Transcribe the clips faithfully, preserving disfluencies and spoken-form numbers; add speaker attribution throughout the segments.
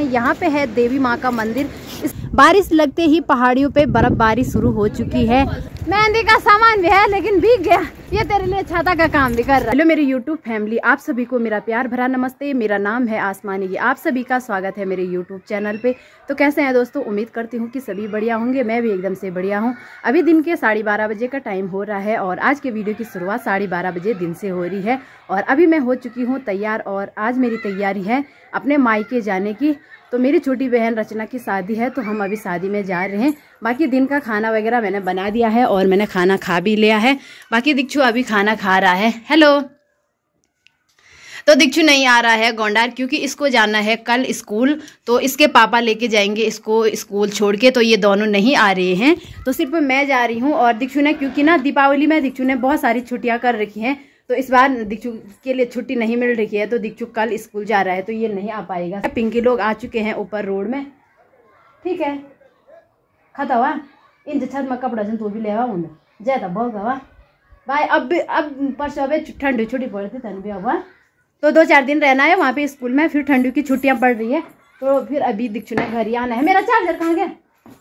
Speaker 1: यहाँ पे है देवी माँ का मंदिर। इस बारिश लगते ही पहाड़ियों पे बर्फबारी शुरू हो चुकी है। मेहंदी का सामान भी है लेकिन भीग गया, ये तेरे लिए छाता का काम भी कर रहा है। हेलो मेरी यूट्यूब फैमिली, आप सभी को मेरा प्यार भरा नमस्ते। मेरा नाम है आसमानी, आप सभी का स्वागत है मेरे यूट्यूब चैनल पे। तो कैसे हैं दोस्तों, उम्मीद करती हूँ कि सभी बढ़िया होंगे। मैं भी एकदम से बढ़िया हूँ। अभी दिन के साढ़े बारह बजे का टाइम हो रहा है और आज के वीडियो की शुरुआत साढ़े बारह बजे दिन से हो रही है। और अभी मैं हो चुकी हूँ तैयार और आज मेरी तैयारी है अपने मायके जाने की। तो मेरी छोटी बहन रचना की शादी है तो हम अभी शादी में जा रहे हैं। बाकी दिन का खाना वगैरह मैंने बना दिया है और मैंने खाना खा भी लिया है। बाकी दीक्षु अभी खाना खा रहा है। हेलो। तो दीक्षु नहीं आ रहा है गोंडार क्योंकि इसको जाना है कल स्कूल, तो इसके पापा लेके जाएंगे इसको स्कूल छोड़ के, तो ये दोनों नहीं आ रहे हैं। तो सिर्फ मैं जा रही हूँ और दीक्षु ने, क्योंकि ना दीपावली में दीक्षु ने बहुत सारी छुट्टियाँ कर रखी हैं तो इस बार दीक्षु के लिए छुट्टी नहीं मिल रही है, तो दीक्षु कल स्कूल जा रहा है तो ये नहीं आ पाएगा। पिंकी लोग आ चुके हैं ऊपर रोड में। ठीक है, खाता हुआ इन छत में कपड़ा जन तो भी ले आऊँ ज्यादा बहुत हवा भाई। अब अब परसों अब ठंडी छुट्टी पड़ती तन भी हुआ, तो दो चार दिन रहना है वहाँ पे स्कूल में, फिर ठंडी की छुट्टियाँ पड़ रही है तो फिर अभी दीक्षु ने घर ही आना है। मेरा चार्जर कहाँ गया?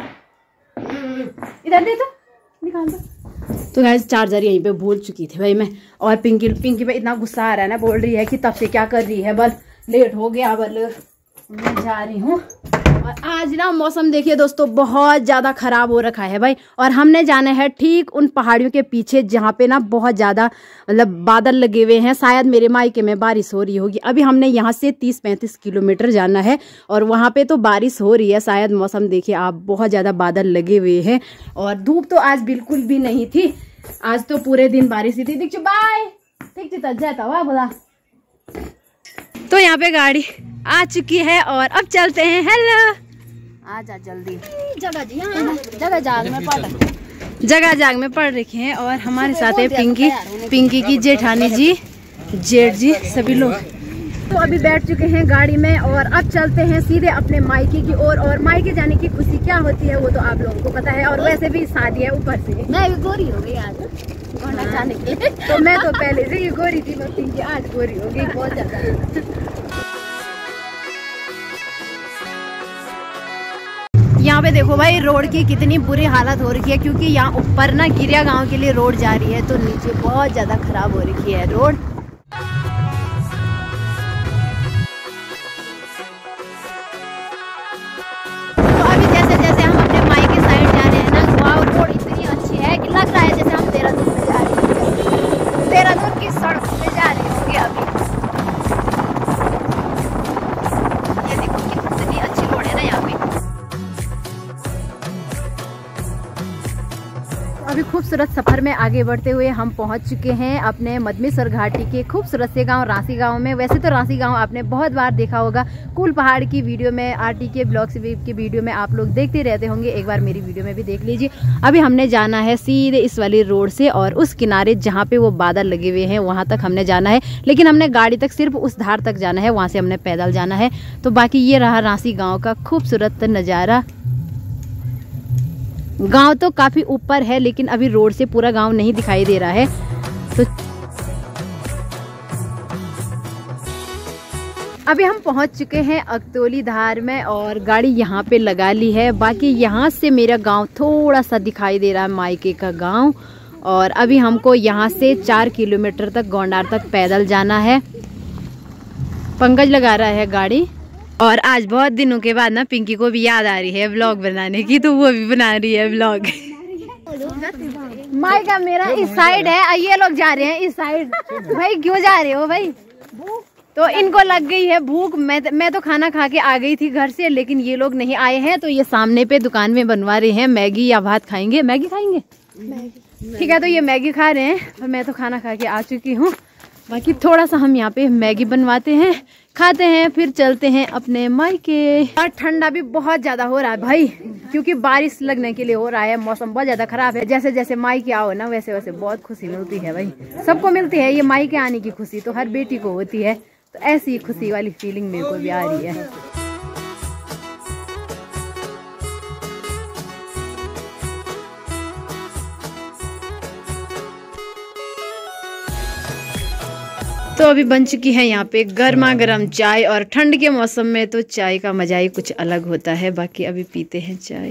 Speaker 1: इधर दे तो निकाल दो। तो गाइस चार्जर यहीं पे भूल चुकी थी भाई मैं। और पिंकी पिंकी पे इतना गुस्सा आ रहा है ना, बोल रही है कि तब से क्या कर रही है, बल लेट हो गया, बल मैं जा रही हूँ। और आज ना मौसम देखिए दोस्तों बहुत ज़्यादा ख़राब हो रखा है भाई। और हमने जाना है ठीक उन पहाड़ियों के पीछे जहाँ पे ना बहुत ज़्यादा मतलब बादल लगे हुए हैं। शायद मेरे मायके में बारिश हो रही होगी। अभी हमने यहाँ से तीस पैंतीस किलोमीटर जाना है और वहाँ पे तो बारिश हो रही है शायद। मौसम देखिए आप, बहुत ज़्यादा बादल लगे हुए हैं और धूप तो आज बिल्कुल भी नहीं थी। आज तो पूरे दिन बारिश ही थी। दीक्षु बाय, ठीक थी तक जाता हुआ बोला। तो यहाँ पे गाड़ी आ चुकी है और अब चलते हैं। हेलो, आ जा जल्दी। जगह जी हाँ, जगह जाग में पड़ जगह जाग में पड़ रखे हैं। और हमारे साथ है पिंकी, पिंकी की जेठानी जी, जेठ जी, सभी लोग। तो अभी बैठ चुके हैं गाड़ी में और अब चलते हैं सीधे अपने मायके की ओर। और, और मायके जाने की खुशी क्या होती है वो तो आप लोगों को पता है। और वैसे भी शादी है ऊपर से, मैं भी गोरी हो गई आज गोंडा जाने के लिए। तो मैं तो पहले से ही गोरी थी, मैं पिंकी आज गोरी हो गई बहुत ज्यादा। यहाँ पे देखो भाई रोड की कितनी बुरी हालत हो रखी है, क्योंकि यहाँ ऊपर ना गिरिया गांव के लिए रोड जा रही है तो नीचे बहुत ज्यादा खराब हो रखी है रोड। तो अभी जैसे जैसे हम अपने मायके साइड जा रहे हैं ना, वहाँ रोड इतनी अच्छी है कि लग रहा है जैसे हम देहरादून में जा रहे हैं, देहरादून की सड़क पे जा रहे होंगे अभी। ये देखो कितनी अच्छी रोड है ना यहाँ पे। अभी खूबसूरत सफर में आगे बढ़ते हुए हम पहुंच चुके हैं अपने मदमेश्वर घाटी के खूबसूरत से गांव रांसी गांव में। वैसे तो रांसी गांव आपने बहुत बार देखा होगा, कूल पहाड़ की वीडियो में, आरटी के ब्लॉग्स की वीडियो में आप लोग देखते रहते होंगे। एक बार मेरी वीडियो में भी देख लीजिए। अभी हमने जाना है सीधे इस वाली रोड से और उस किनारे जहाँ पे वो बादल लगे हुए हैं वहाँ तक हमने जाना है। लेकिन हमने गाड़ी तक सिर्फ उस धार तक जाना है, वहाँ से हमने पैदल जाना है। तो बाकी ये रहा रांसी गाँव का खूबसूरत नज़ारा। गांव तो काफी ऊपर है लेकिन अभी रोड से पूरा गांव नहीं दिखाई दे रहा है। तो अभी हम पहुंच चुके हैं अकतौली धार में और गाड़ी यहाँ पे लगा ली है। बाकी यहाँ से मेरा गांव थोड़ा सा दिखाई दे रहा है, मायके का गांव। और अभी हमको यहाँ से चार किलोमीटर तक गोंडार तक पैदल जाना है। पंकज लगा रहा है गाड़ी। और आज बहुत दिनों के बाद ना पिंकी को भी याद आ रही है व्लॉग बनाने की, तो वो भी बना रही है व्लॉग। मायका मेरा इस साइड है, ये लोग जा रहे हैं इस साइड। भाई क्यों जा रहे हो भाई? तो इनको लग गई है भूख। मैं मैं तो खाना खा के आ गई थी घर से, लेकिन ये लोग नहीं आए हैं तो ये सामने पे दुकान में बनवा रहे हैं मैगी या भात खाएंगे। मैगी खाएंगे? ठीक है, तो ये मैगी खा रहे हैं और मैं तो खाना खा के आ चुकी हूँ। बाकी थोड़ा सा हम यहाँ पे मैगी बनवाते हैं, खाते हैं, फिर चलते हैं अपने मायके। और ठंडा भी बहुत ज्यादा हो रहा है भाई, क्योंकि बारिश लगने के लिए हो रहा है। मौसम बहुत ज्यादा खराब है। जैसे जैसे मायके आओ ना वैसे वैसे बहुत खुशी मिलती है भाई, सबको मिलती है ये मायके आने की खुशी, तो हर बेटी को होती है। तो ऐसी खुशी वाली फीलिंग मेरे को भी आ रही है। तो अभी बन चुकी है यहाँ पे गर्मा गर्म चाय, और ठंड के मौसम में तो चाय का मजा ही कुछ अलग होता है। बाकी अभी पीते हैं चाय।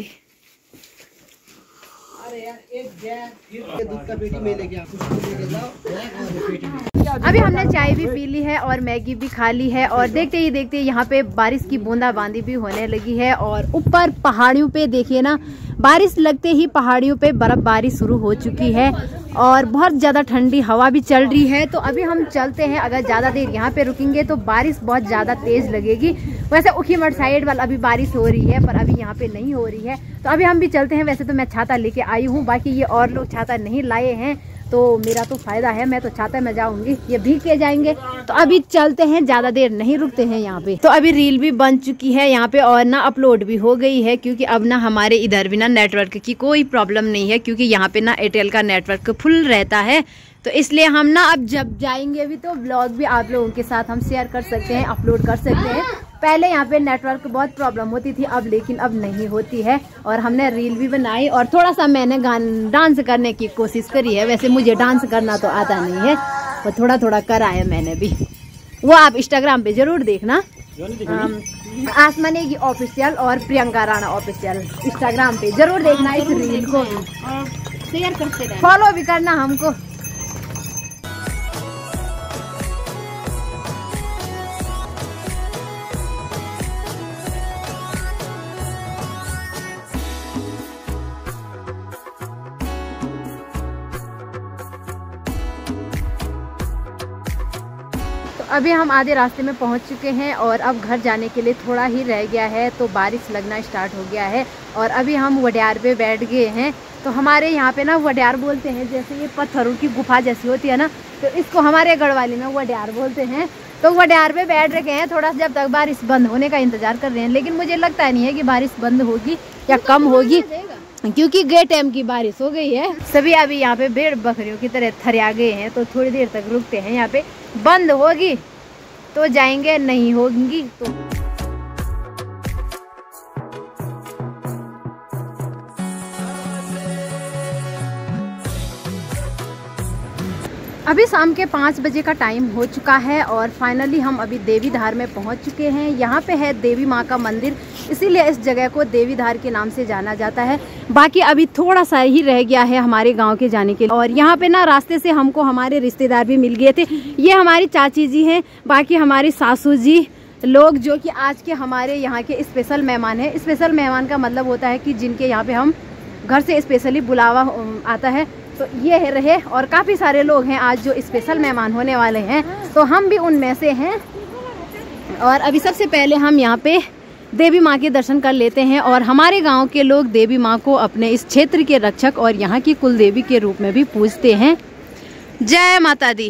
Speaker 1: अभी हमने चाय भी पी ली है और मैगी भी खा ली है, और देखते ही देखते यहाँ पे बारिश की बूंदाबांदी भी होने लगी है। और ऊपर पहाड़ियों पे देखिए ना, बारिश लगते ही पहाड़ियों पे बर्फबारी शुरू हो चुकी है और बहुत ज़्यादा ठंडी हवा भी चल रही है। तो अभी हम चलते हैं, अगर ज़्यादा देर यहाँ पे रुकेंगे तो बारिश बहुत ज़्यादा तेज़ लगेगी। वैसे उखीमठ साइड वाला अभी बारिश हो रही है, पर अभी यहाँ पे नहीं हो रही है। तो अभी हम भी चलते हैं। वैसे तो मैं छाता लेके आई हूँ, बाकी ये और लोग छाता नहीं लाए हैं, तो मेरा तो फायदा है, मैं तो छाता में जाऊंगी, ये भीग के जाएंगे। तो अभी चलते हैं, ज्यादा देर नहीं रुकते हैं यहाँ पे। तो अभी रील भी बन चुकी है यहाँ पे, और ना अपलोड भी हो गई है, क्योंकि अब ना हमारे इधर भी ना नेटवर्क की कोई प्रॉब्लम नहीं है, क्योंकि यहाँ पे ना एयरटेल का नेटवर्क फुल रहता है। तो इसलिए हम ना अब जब जाएंगे भी तो ब्लॉग भी आप लोगों के साथ हम शेयर कर सकते हैं, अपलोड कर सकते हैं। पहले यहाँ पे नेटवर्क बहुत प्रॉब्लम होती थी, अब लेकिन अब नहीं होती है। और हमने रील भी बनाई, और थोड़ा सा मैंने गान डांस करने की कोशिश करी है। वैसे मुझे डांस करना तो आता नहीं है, वो थोड़ा थोड़ा करा है मैंने भी। वो आप इंस्टाग्राम पे जरूर देखना, आसमानेगी ऑफिशियल और प्रियंका राणा ऑफिशियल, इंस्टाग्राम पे जरूर देखना इस रील को, शेयर करते रहना, फॉलो भी करना हमको। अभी हम आधे रास्ते में पहुंच चुके हैं, और अब घर जाने के लिए थोड़ा ही रह गया है। तो बारिश लगना स्टार्ट हो गया है, और अभी हम वड्यार पे बैठ गए हैं। तो हमारे यहाँ पे ना वड्यार बोलते हैं, जैसे ये पत्थरों की गुफा जैसी होती है ना, तो इसको हमारे गढ़वाली में वड्यार बोलते हैं। तो वड्यार पे बैठ रखे हैं थोड़ा सा, जब तक बारिश बंद होने का इंतजार कर रहे हैं। लेकिन मुझे लगता नहीं है कि बारिश बंद होगी या कम होगी, क्योंकि गे टाइम की बारिश हो गई है। सभी अभी यहाँ पे भेड़ बकरियों की तरह थरिया गए हैं, तो थोड़ी देर तक रुकते हैं यहाँ पे। बंद होगी तो जाएंगे, नहीं होगी तो अभी शाम के पाँच बजे का टाइम हो चुका है, और फाइनली हम अभी देवीधार में पहुंच चुके हैं। यहाँ पे है देवी माँ का मंदिर, इसीलिए इस जगह को देवीधार के नाम से जाना जाता है। बाकी अभी थोड़ा सा ही रह गया है हमारे गांव के जाने के लिए, और यहाँ पे ना रास्ते से हमको हमारे रिश्तेदार भी मिल गए थे। ये हमारी चाची जी हैं, बाकी हमारी सासू जी लोग, जो कि आज के हमारे यहाँ के स्पेशल मेहमान हैं। स्पेशल मेहमान का मतलब होता है कि जिनके यहाँ पे हम घर से स्पेशली बुलावा आता है। तो ये रहे, और काफ़ी सारे लोग हैं आज जो स्पेशल मेहमान होने वाले हैं, तो हम भी उनमें से हैं। और अभी सबसे पहले हम यहाँ पे देवी माँ के दर्शन कर लेते हैं, और हमारे गांव के लोग देवी माँ को अपने इस क्षेत्र के रक्षक और यहाँ की कुल देवी के रूप में भी पूजते हैं। जय माता दी।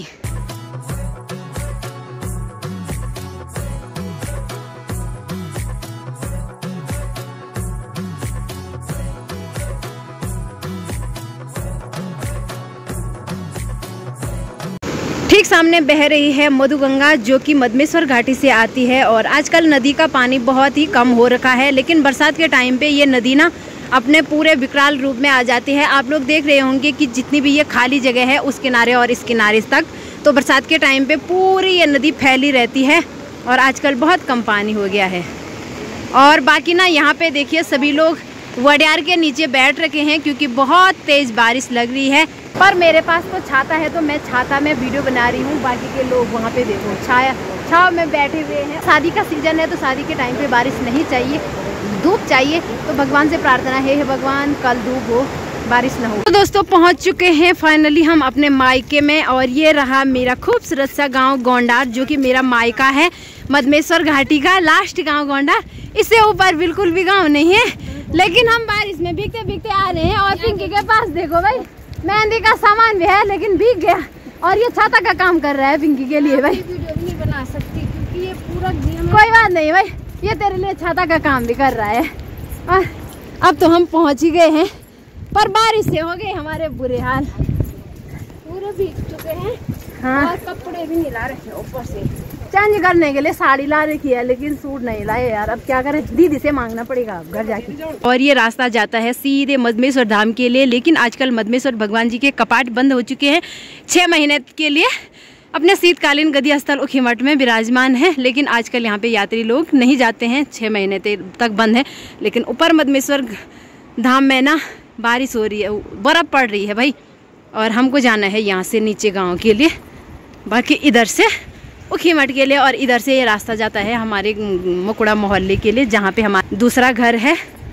Speaker 1: ठीक सामने बह रही है मधुगंगा, जो कि मदमेश्वर घाटी से आती है। और आजकल नदी का पानी बहुत ही कम हो रखा है, लेकिन बरसात के टाइम पे ये नदी ना अपने पूरे विकराल रूप में आ जाती है। आप लोग देख रहे होंगे कि जितनी भी ये खाली जगह है उस किनारे और इस किनारे तक, तो बरसात के टाइम पे पूरी ये नदी फैली रहती है, और आजकल बहुत कम पानी हो गया है। और बाकी ना यहाँ पे देखिए सभी लोग वड्यार के नीचे बैठ रखे हैं, क्योंकि बहुत तेज़ बारिश लग रही है। पर मेरे पास तो छाता है, तो मैं छाता में वीडियो बना रही हूँ। बाकी के लोग वहाँ पे देखो छाया छाव में बैठे हुए हैं। शादी का सीजन है, तो शादी के टाइम पे बारिश नहीं चाहिए, धूप चाहिए। तो भगवान से प्रार्थना है, हे भगवान कल धूप हो, बारिश ना हो। तो दोस्तों पहुँच चुके हैं फाइनली हम अपने मायके में, और ये रहा मेरा खूबसूरत सा गाँव गोंडार, जो कि मेरा मायका है मदमेश्वर घाटी का लास्ट गाँव गोंडार। इससे ऊपर बिल्कुल भी गाँव नहीं है, लेकिन हम बारिश में भीगते भीगते आ रहे हैं। और पिंकी के पास देखो भाई, मेहंदी का सामान भी है लेकिन भीग गया, और ये छाता का काम कर रहा है पिंकी के लिए। भाई वीडियो नहीं बना सकती क्योंकि ये पूरा कोई बात नहीं भाई, ये तेरे लिए छाता का काम भी कर रहा है। और अब तो हम पहुंच ही गए हैं, पर बारिश से हो गए हमारे बुरे हाल, पूरे भीग चुके हैं। हाँ, और कपड़े भी नहीं ला रखे ऊपर से, चेंज करने के लिए साड़ी ला रखी है, लेकिन सूट नहीं लाए यार। अब क्या करें, दीदी से मांगना पड़ेगा घर जाके। और ये रास्ता जाता है सीधे मदमेश्वर धाम के लिए, लेकिन आजकल मदमेश्वर भगवान जी के कपाट बंद हो चुके हैं छः महीने के लिए। अपने शीतकालीन गद्दी स्थल ऊखीमठ में विराजमान है। लेकिन आजकल यहाँ पे यात्री लोग नहीं जाते हैं, छः महीने तक बंद है। लेकिन ऊपर मदमेश्वर धाम में ना बारिश हो रही है, बर्फ़ पड़ रही है भाई। और हमको जाना है यहाँ से नीचे गांव के लिए, बाकी इधर से ऊखीमठ के लिए। और इधर से ये रास्ता जाता है हमारे मकुड़ा मोहल्ले के लिए, जहाँ पे हमारा दूसरा घर है।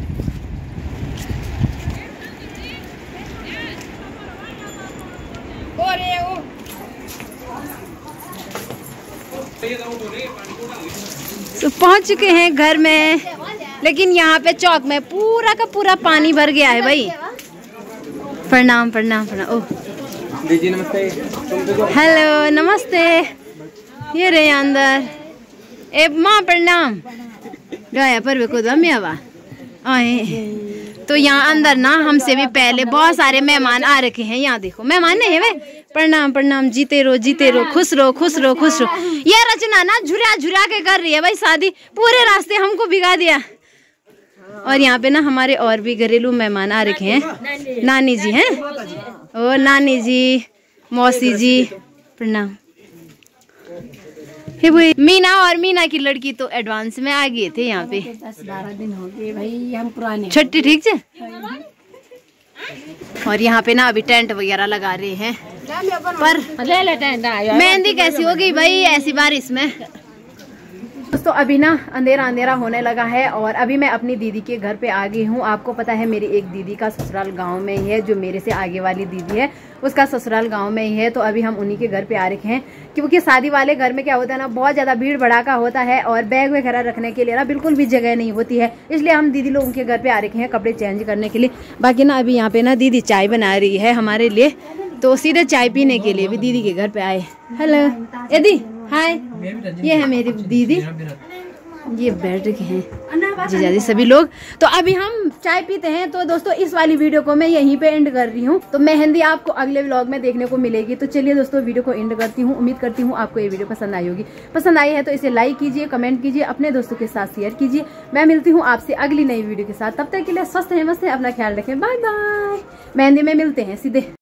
Speaker 1: तो पहुँच चुके हैं घर में, लेकिन यहाँ पे चौक में पूरा का पूरा पानी भर गया है भाई। प्रणाम प्रणाम प्रणाम। ओह दीदी नमस्ते। हेलो नमस्ते। ये रहे अंदर। ए माँ प्रणाम। गया पर को दमियावा आए तो यहाँ अंदर ना हमसे भी पहले बहुत सारे मेहमान आ रखे हैं। यहाँ देखो मेहमान नहीं है वे। प्रणाम प्रणाम। जीते रहो जीते रहो, खुश रहो खुश रहो खुश रहो। ये रचना ना झुरा झुरा के कर रही है भाई शादी, पूरे रास्ते हमको भिगा दिया। और यहाँ पे ना हमारे और भी घरेलू मेहमान आ रखे हैं। नानी जी हैं, ओ नानी जी, मौसी जी प्रणाम। मीना और मीना की लड़की तो एडवांस में आ गए थे यहाँ पे।
Speaker 2: दस बारह दिन हो गए भाई, हम पुराने
Speaker 1: छुट्टी ठीक है। और यहाँ पे ना अभी टेंट वगैरह लगा रहे हैं, पर
Speaker 2: ले ले टेंट।
Speaker 1: मेहंदी कैसी होगी भाई ऐसी बारिश में। दोस्तों अभी ना अंधेरा अंधेरा होने लगा है और अभी मैं अपनी दीदी के घर पे आ गई हूँ। आपको पता है मेरी एक दीदी का ससुराल गांव में ही है, जो मेरे से आगे वाली दीदी है उसका ससुराल गांव में ही है। तो अभी हम उन्हीं के घर पे आ रखे हैं, क्योंकि शादी वाले घर में क्या होता है ना, बहुत ज़्यादा भीड़ भड़ाका होता है और बैग वगैरह रखने के लिए ना बिल्कुल भी जगह नहीं होती है। इसलिए हम दीदी लोगों के घर पे आ रखे हैं कपड़े चेंज करने के लिए। बाकी ना अभी यहाँ पे ना दीदी चाय बना रही है हमारे लिए, तो सीधे चाय पीने के लिए भी दीदी के घर पे आए। हेलो यदि हाय, ये है मेरी दीदी, ये बैठ रखे हैं जीजा जी सभी लोग। तो अभी हम चाय पीते हैं। तो दोस्तों इस वाली वीडियो को मैं यहीं पे एंड कर रही हूँ, तो मेहंदी आपको अगले व्लॉग में देखने को मिलेगी। तो चलिए दोस्तों वीडियो को एंड करती हूँ। उम्मीद करती हूँ आपको ये वीडियो पसंद आई होगी। पसंद आई है तो इसे लाइक कीजिए, कमेंट कीजिए, अपने दोस्तों के साथ शेयर कीजिए। मैं मिलती हूँ आपसे अगली नई वीडियो के साथ। तब तक के लिए स्वस्थ है, मस्त है, अपना ख्याल रखें। Bye bye. मेहंदी में मिलते हैं सीधे।